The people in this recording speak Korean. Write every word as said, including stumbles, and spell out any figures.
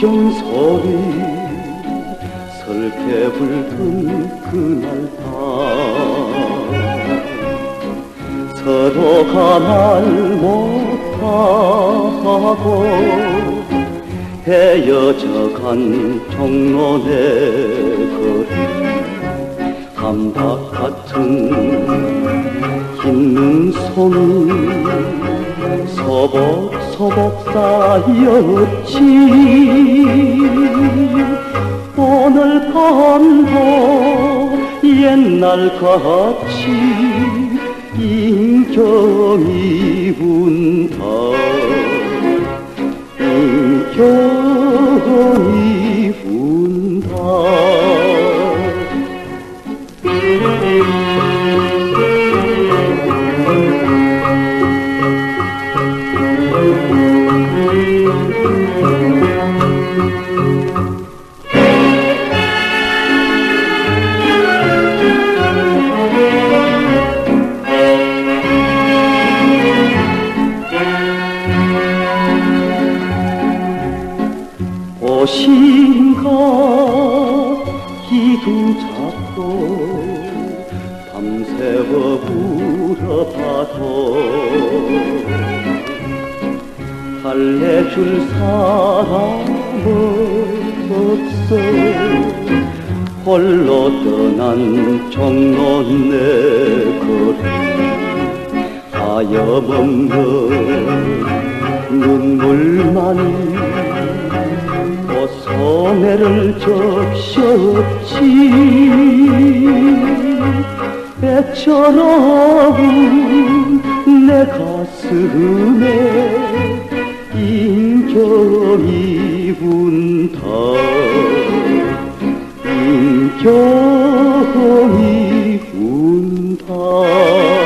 소리 설레 불던 그날 밤 서로가 말 못하고 헤어져간 종로네 거리 감각 같은 힘든 손이 소복소복 쌓였지. 오늘 밤도 옛날같이 인경이 운다. 인경이 운다. 오신가 기둥 잡고 밤새워 물어봐도 달래줄 사람은 없어. 홀로 떠난 종로네 거리 하염없는 눈물만이 소매를 적셨지. 애처로운 내 가슴에 인경이 운다. 인경이 운다.